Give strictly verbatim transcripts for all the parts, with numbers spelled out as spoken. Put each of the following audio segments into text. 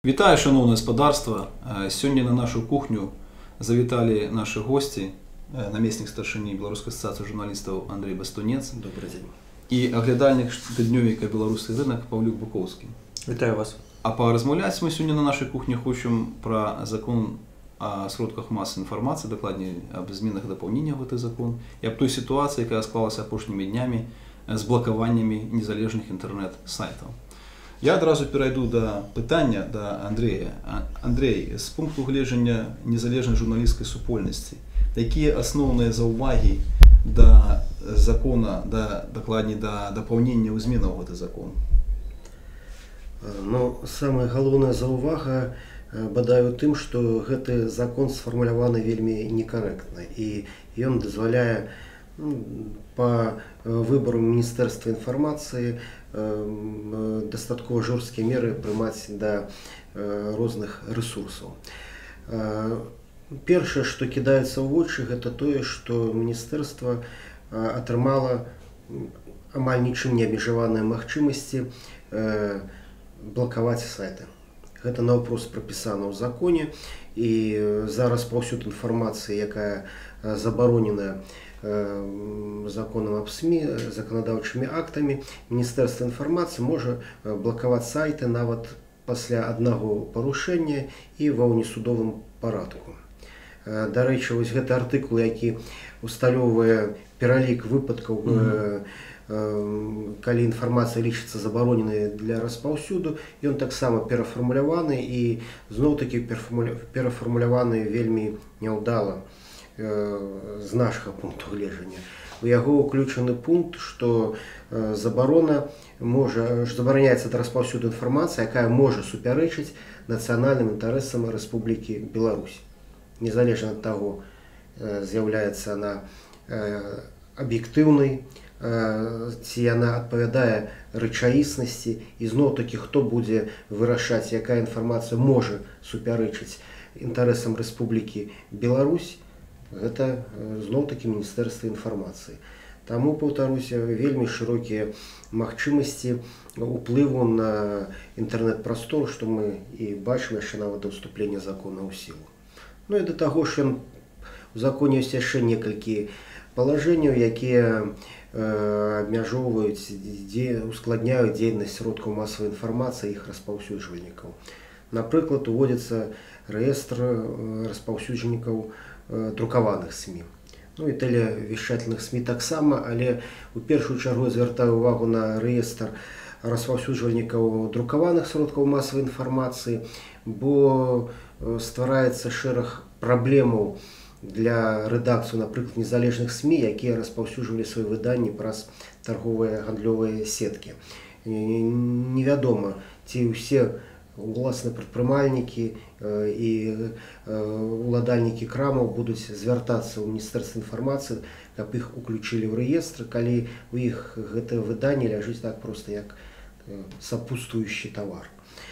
Вітаю, шановне господарство! Сьогодні на нашу кухню завітали наші гості, намісник старшини Белорусской ассоциации журналистов Андрей Бастунец. Добрый день. И оглядальник штодневника «Белорусский рынок» Павлюк Буковский. Вітаю вас. А поразмовлять мы сегодня на нашей кухне хочем про закон о сродках массовой информации, докладнее об изменах и дополнениях в этот закон, и об той ситуации, которая склалась опошними днями с блокуваннями незалежных интернет-сайтов. Я одразу перейду до питання до Андрія. Андрій, з пункту гледження незалежної журналістської супольності, які основні зауваги до закону, до, докладні до доповнення у змінах в цей закон? Ну, самая галоўная заўвага бадай у тым, што гэты закон сфармуляваны вельмі некарэктна, і ён дазваляе ну, по выбору Міністэрства інфармацыі э, дастаткова жорсткія меры прымаць да э, розных рэсурсаў. Э, першае, што кідаецца ў вочы, гэта тое, што міністэрства э, атрымала амаль нічым не абмежаваныя магчымасці э, блакаваць сайты. Гэта наўпрост прапісана ў законе, і зараз паўсюд інфармацыі, якая забароненая законам аб СМІ, заканадаўчымі актамі, Міністэрства інфармацыі можа блакаваць сайты нават пасля аднаго парушэння і ва ўнесудовым парадку. Дарэчы, вось гэты артыкул, які усталёўвае пералік выпадкаў, mm-hmm. калі інфармацыя лічыцца забароненай для распаўсюду, ён таксама перафармуляваны і зноў-такі перафармуляваны вельмі няўдала з нашага пункту гледжання. У яго ўключаны пункт, што забарона можа, забараняецца да распаўсюду інфармацыя, якая можа супярэчыць нацыянальным інтарэсам Рэспублікі Беларусь. Незалежна ад таго, з'яўляецца яна аб'ектыўнай, ці яна адпавядае рэчаіснасці, і зноў-такі хто будзе вырашаць, якая інфармацыя можа супярэчыць інтарэсам Рэспублікі Беларусь, гэта зноў-такі Міністэрства інфармацыі. Таму, паўтаруся, вельмі шырокія магчымасці ўплыву на інтэрнэт-прастору, што мы і бачым яшчэ нават да ўступлення закона ў сілу. Ну і да таго, што у законе ёсць яшчэ некалькі палажэнняў, якія абмяжоўваюць, ускладняюць дзейнасць сродкаў масавай інфармацыі і іх распаўсюджвальнікаў. Напрыклад, уводзіцца рэестр распаўсюджальнікаў друкаваных СМІ. Ну і тэлевещательных СМІ таксама, але у першую чаргу звяртаю увагу на рэестр распаўсюджвальнікаў друкаваных сродкаў масавай інфармацыі, бо ствараецца шэраг праблемаў для рэдакцыю, напрыклад, незалежных СМІ, якія распаўсюджвалі свае выданні праз тарговыя гандлёвыя сеткі. Невядома, ці ўсе уласныя прадпрымальнікі і уладальнікі крамаў будуць звяртацца ў Міністэрства інфармацыі, каб іх уключылі ў рэестр, калі у іх гэтае выданне ляжыць так проста, як сапутствуючы тавар.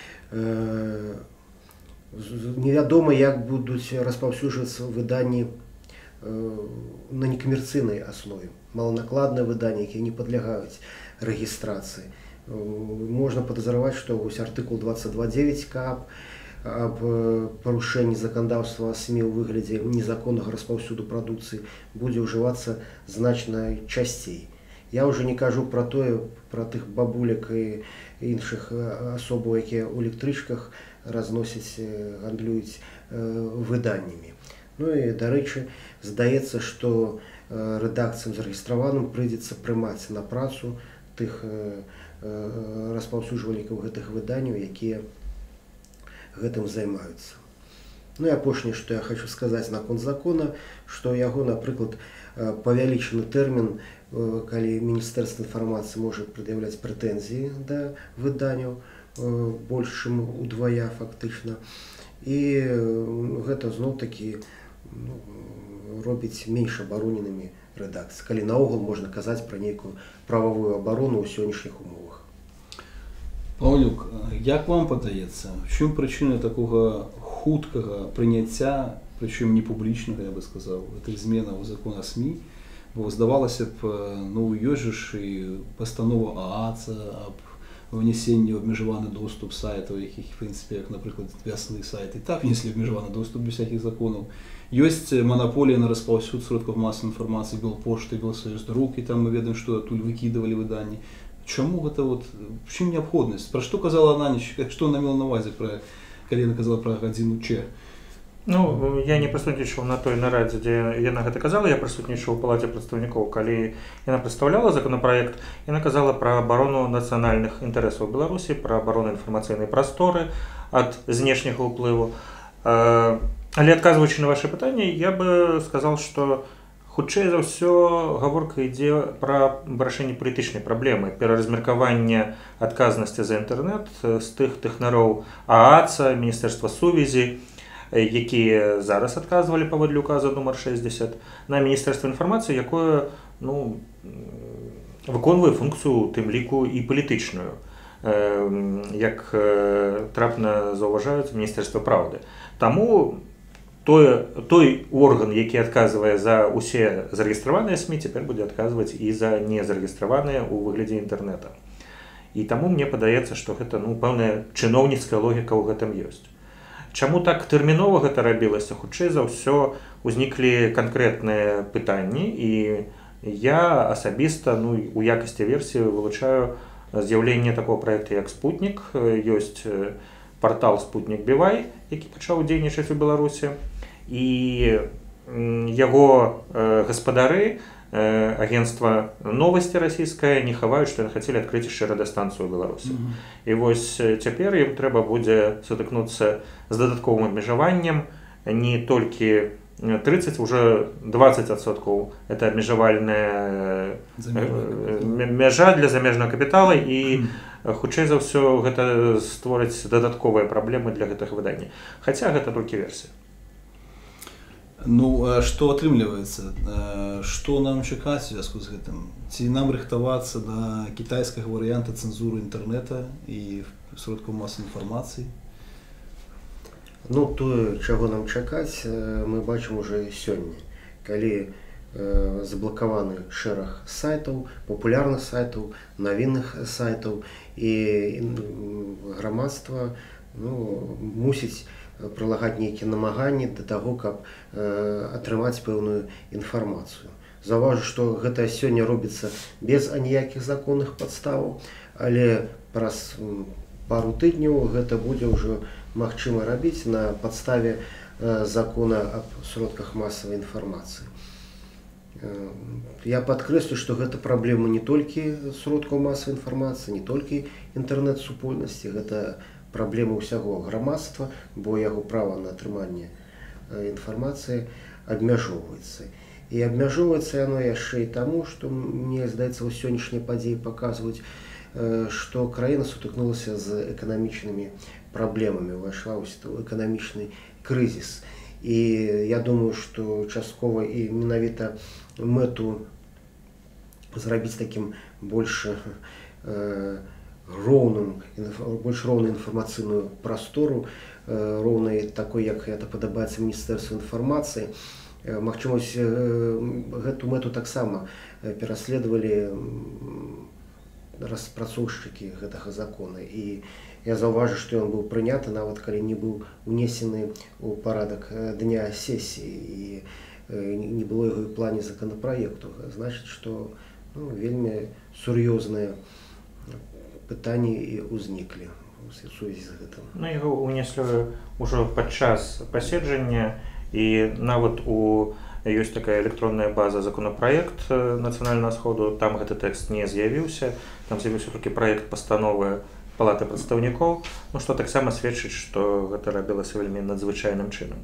Невядома, як будуць распаўсюджвацца выданні на некамерцыйнай аснове. Маланакладныя выданні, якія не падлягаюць рэгістрацыі. Можна падазраваць, што вось артыкул двадцать два девять КАП аб парушэнні заканадаўства СМІ ў выглядзе незаконнага распаўсюду прадукцыі будзе ўжывацца значна часцей. Я ўжо не кажу пра тое, пра тых бабулек і іншых асобаў, якія ў электрычках разносяць, гандлююць выданнямі. Ну і, дарэчы, здаецца, што рэдакцыям зарэгістраваным прыйдзецца прымаць на працу тых распаўсюджвальнікаў гэтых выданняў, якія гэтым займаюцца. Ну і апошняе, што я хочу сказаць наконт закона, што яго, напрыклад, павялічаны тэрмін, калі Міністэрства інфармацыі можа прад'яўляць прэтэнзіі да выданняў, больш чым удвая фактычна. І гэта зноў-такі ну, робіць менш абароненымі рэдакцыі, калі наогул можна казаць пра нейкую прававую абарону ў сённяшніх умовах. Павлюк, як вам падаецца, в чым прычына такога хуткага прыняцця, прычым не публічнага, я бы сказаў, гэтых зменаў у закон о СМІ, бо здавалася б, ну ёсць жа ж і пастанова ААЦа аб внесення обмежований доступ сайтів, яких, в принципі, як, наприклад, вясний сайт, і так внесли обмежований доступ без всяких законів. Є монополія на розповсюд сродків масової інформації, Білпошти, Білсоюздрук, і там ми ведаємо, що оттуль викидували видання. Чому це, от, в чим необхідність? Про що казала на ніч, що вона мала на увазі, про, коли вона казала про годину Ч? Ну, я не присутнічав на той нарадзе, дзе яна гэта казала, я присутнічаў у палаце прадстаўнікоў, калі яна прадстаўляла законапраект, яна казала пра абарону нацыянальных інтарэсаў Беларусі, пра абарону інфармацыйнай прасторы ад знешняга ўплыву. Але адказваючы на ваше пытанне, я бы сказал, што хутчэй за ўсё гаворка ідзе пра вырашэнне палітычнай праблемы, пераразмеркаванне адказнасці за інтэрнэт з тых тэхнароў ААЦа, Міністэрства сувязі, якія зараз адказвалі паводле указа нумар шэсцьдзесят, на Міністэрства інфармацыі, якое ну, выконвае функцыю, тым ліку, і палітычную, як трапна заўважаюць Міністэрства праўды. Таму той, той орган, які адказвае за ўсе зарэгістраваныя СМІ, цяпер будзе адказваць і за незарэгістраваныя ў выглядзе інтэрнэта. І таму мне падаецца, што гэта ну, пэўная чыноўніцкая логіка ў гэтым ёсць. Чаму так тэрмінова гэта рабілася? Хутчэй за ўсё узніклі канкрэтныя пытанні, і я асабіста ну, у якасці версіі вылучаю з'яўленне такого праекта, як «Спутнік». Ёсць партал «Спутнік Бівай», які пачаў дзейнічаць у Беларусі, і яго гаспадары, агентства «Новости» расійскае, не хаваюць, што яны хацелі адкрыць яшчэ радыёстанцыю ў Беларусі. Mm -hmm. І вось цяпер ім трэба будзе сутыкнуцца з дадатковым абмежаваннем не толькі тридцать, уже двадцать адсоткаў. Это абмежавальная мяжа для замежнага капітала, і хутчэй за ўсё гэта створыць дадатковыя праблемы для гэтага выдання. Хаця гэта толькі версія. Ну, а што атрымліваецца? Што нам чакаць у звязку з гэтым? Ці нам рыхтавацца да кітайскага варыянта цэнзуры інтэрнэта і сродкаў масавай інфармацыі? Ну, тое, чаго нам чакаць, мы бачым уже сёння. Калі э, заблакаваны шэраг сайтаў, папулярных сайтаў, навінных сайтаў, і грамадства ну, мусіць прылагаць нейкія намаганні да таго, каб э, атрымаць пэўную інфармацыю. Заўважу, што гэта сёння робіцца без аніякіх законных падставаў, але праз пару тыдняў гэта будзе ўжо магчыма рабіць на падставе э, закона аб сродках масавай інфармацыі. Э, я падкрэслю, што гэта праблема не толькі сродкаў масавай інфармацыі, не толькі інтэрнэт-супольнасці, гэта праблема ўсяго грамадства, бо яго права на атрыманне інфармацыі абмяжоўваецца. І абмяжоўваецца яно яшчэ і таму, што мне здаецца, у сённяшнія падзеі паказваюць, што краіна сутыкнулася з эканамічнымі праблемамі, увайшла ў эканамічны крызіс. І я думаю, што часткова і менавіта мэту зрабіць такім больш э, роўным, больш роўную інфармацыйную прастору, э, роўнай такой, як гэта падабаецца Міністэрству інфармацыі. Э, Магчымасць э, гэту мэту таксама пераследавалі распрацоўшчыкі гэтага закона. І я заўважу, што ён быў прыняты, нават калі не быў унесены ў парадак дня сесіі, і не было яго ў плане законапраекту. Значыць, што ну, вельмі сур'ёзныя пытанні і ўзніклі у сувязі з гэтым. Ну, яго унеслі ўжо падчас паседжання, і нават у ёсць такая электронная база законапраект Нацыянальнага сходу, там гэты тэкст не з'явіўся, там з'явіўся толькі праект пастановы палаты прадстаўнікоў, ну, што таксама сведчыць, што гэта рабілася вельмі надзвычайным чынам.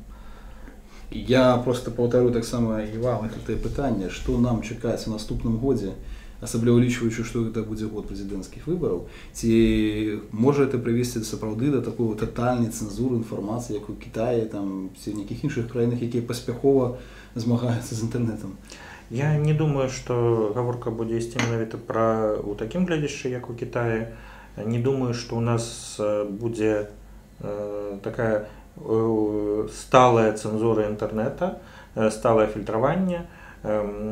Я просто паўтару таксама і вам гэтае пытанне, што нам чакаць у наступным годзе, асабліва улічваючы, што гэта будзе год прэзідэнцкіх выбараў, ці можа гэта прывесці сапраўды да такой татальнай цэнзуры інфармацыі, як у Кітаі, там, ці нейкіх іншых краінах, якія паспяхова змагаюцца з інтэрнэтам? Я не думаю, што гаворка будзе ісці менавіта пра у такім глядзяшчы, як у Кітаі. Не думаю, што ў нас будзе э, такая э, сталая цэнзура інтэрнэта, э, сталае фільтраванне.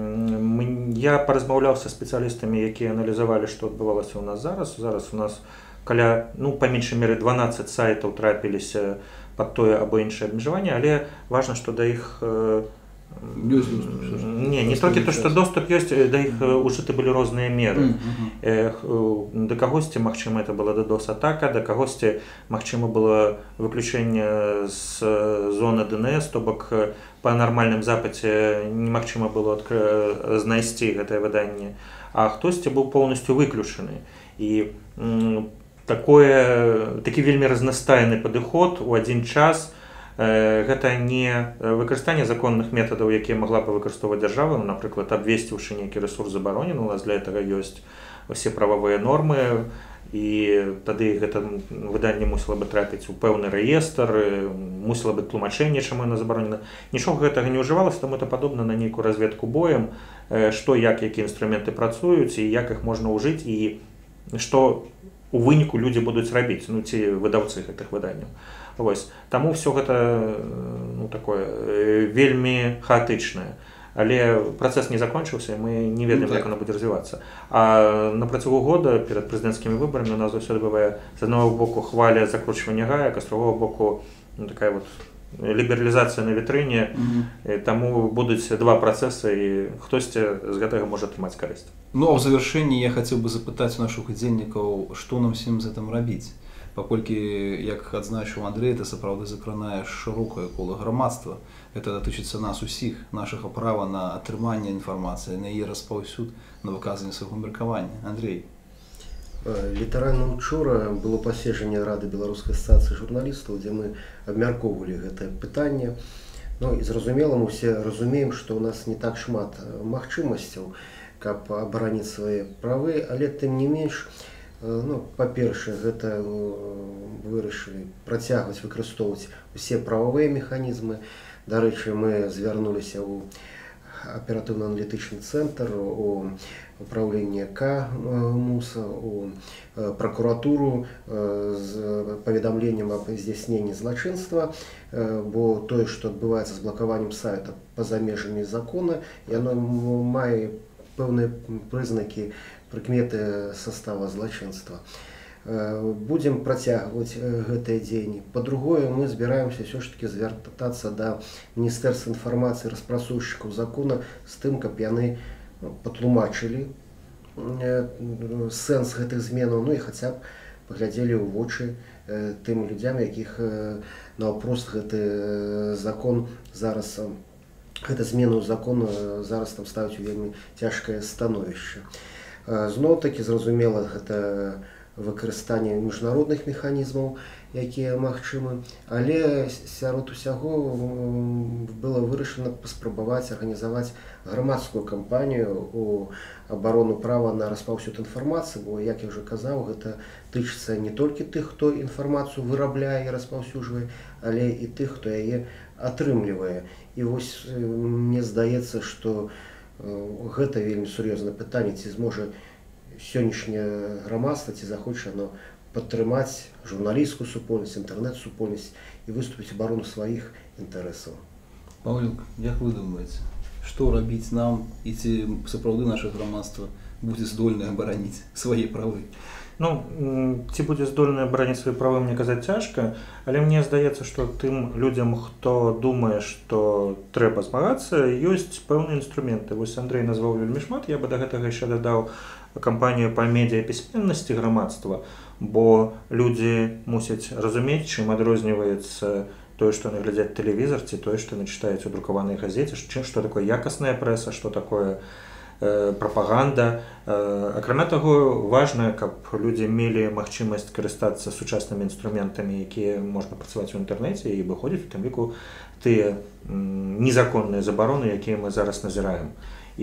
Я паразмаўляў са спецыялістамі, якія аналізавалі, што адбывалася ў нас зараз. Зараз у нас каля, ну, па меншай меры дванаццаць сайтаў трапіліся пад тое або іншае абмежаванне, але важна, што да іх не, не толькі то, што доступ ёсць, да іх ужыты былі розныя меры. Да кагосьці, магчыма, это была ддос-атака, да кагосьці, магчыма, было выключэнне з зоны ди эн эс, то бок па нармальным запаце немагчыма было знайсці гэтае выданне, а хтосьці быў поўнасцю выключаны. І такое, такі вельмі разнастайны падыход у адзін час. Гэта не выкарыстанне законных метадаў, якія магла бы выкарыстоўваць дзяржава, ну, напрыклад, абвесціўшы нейкі рэсурс забаронены, у нас для гэтага ёсць усе прававыя нормы, і тады гэта выданне мусіла бы трапіць у пэўны рэестр, мусіла бы тлумачэнне, чаму яно забаронена. Нічога гэтага не ўжывалася, таму это падобна на нейкую разведку боем, што, як, якія інструменты працуюць, і як іх можна ўжыць, і што у выніку людзі будуць рабіць, ну, ці выдаўцы гэтых выданняў. Вось. Таму ўсё гэта, ну, такое вельмі хаатычнае. Але працэс не закончыўся, і мы не ведаем, ну, як яно будзе развівацца. А на працягу года перад прэзідэнцкімі выбарамі у нас заўсёды бывае з аднаго боку хваля закручвання гаек, а з другога боку, ну, такая вот лібералізацыя на вітрыне. Mm-hmm. Таму будуць два працэсы, і хтосьці з гэтага можа атрымаць карысць. Ну, а ў завяршэнні я хацеў бы запытаць у нашых удзельнікаў, што нам всім з гэтым рабіць? Паколькі, як адзначыў Андрэй, это сапраўды закранае шырокае кола грамадства. Это датычыцца нас усіх, нашага права на атрыманне інфармацыі, на яе распаўсюд, на выказанне свайго меркавання. Андрэй. Літаральна учора было паседжанне Рады Беларускай асацыяцыі журналістаў, дзе мы абмяркоўвалі гэтае пытанне. Ну, і зразумела, мы ўсе разумеем, што ў нас не так шмат магчымасцяў, каб абараніць свае правы, але тым не менш, ну, па-першае, гэта вырашылі працягваць выкарыстоўваць усе прававыя механізмы. Дарэчы, мы звярнуліся ў аператыўна-аналітычны цэнтр, у управленне К МУСа, у пракуратуру з паведамленнем аб здзяйсненні злачынства, бо тое, што адбываецца з блакаваннем сайта па-за межамі закона, яно мае пэўныя прызнакі, прыкметы состава злачынства. Будзем працягваць гэтыя дзеянні. Па-другое, мы збіраемся ўсё ж такі звяртацца да Міністэрства інфармацыі, распрацоўшчыкаў закона з тым, каб яны патлумачылі сэнс гэтых зменаў, ну і хаця б паглядзелі ў вочы тым людзям, якіх наўпрост гэты закон зараз, гэта змена ў закон зараз там ставіць у вельмі цяжкае становішча. Зноў-такі, зразумела, гэта выкарыстанне міжнародных механізмаў, якія магчымы, але сярод усяго было вырашана паспрабаваць арганізаваць грамадскую кампанію у абарону права на распаўсюд інфармацыі, бо, як я ўжо казаў, гэта тычыцца не толькі тых, хто інфармацыю вырабляе і распаўсюджвае, але і тых, хто яе атрымлівае. І вось мне здаецца, што гэта вельмі сур'ёзнае пытанне, ці зможа сённяшняе грамадства, ці захоча оно падтрымаць журналісцкую супольнасць, інтэрнэт-супольнасць і выступіць у абарону сваіх інтарэсаў. Паўлюк, як вы думаеце, што рабіць нам, і ці сапраўды наша грамадства будзе здольнае абараніць свае правы? Ну, ці будзе здольнае абараніць свае правы, мне казаць цяжка, але мне здаецца, што тым людзям, хто думае, што трэба змагацца, ёсць пэўныя інструменты. Вось Андрэй назваў вельмі шмат, я бы да гэтага яшчэ дадаў кампанію па медыяпісьменнасці грамадства, бо людзі мусяць разумець, чым адрозніваецца тое, што яны глядзяць тэлевізар, ці тое, што яны чытаюць у друкаванай газеце, што такое якасная прэса, што такое прапаганда. Акрамя таго, важна, каб людзі мелі магчымасць карыстацца сучаснымі інструментамі, якія можна працаваць у інтэрнэце, і выходзіць у тым ліку тыя незаконныя забароны, якія мы зараз назіраем.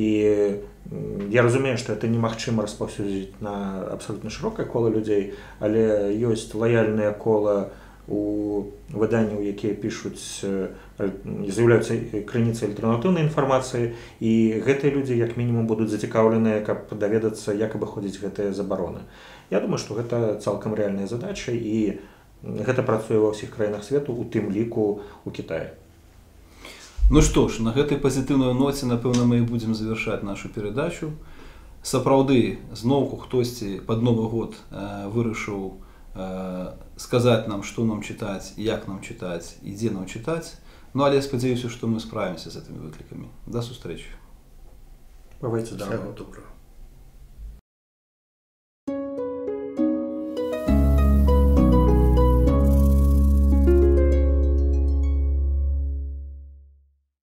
І я разумею, што это немагчыма распаўсюдзіць на абсалютна шырокае кола людзей, але ёсць лаяльнае кола у выданняў, якія пішуць, з'яўляюцца крыніцай альтэрнатыўнай інфармацыі, і гэтыя людзі як мінімум будуць зацікаўленыя, каб даведацца, як абыходзіць гэтыя забароны. Я думаю, што гэта цалкам рэальная задача, і гэта працуе ва ўсіх краінах свету, у тым ліку у Кітаі. Ну што ж, на гэтай пазітыўнай ноце, напэўна, мы і будзем завяршаць нашу перадачу. Сапраўды, зноўку хтосьці пад Новы год вырашыў сказаць нам, што нам чытаць, як нам чытаць і дзе нам чытаць. Ну, але я спадзяюся, што мы справімся з гэтымі выклікамі. Да сустрэчы. Бывайце, Всего доброго.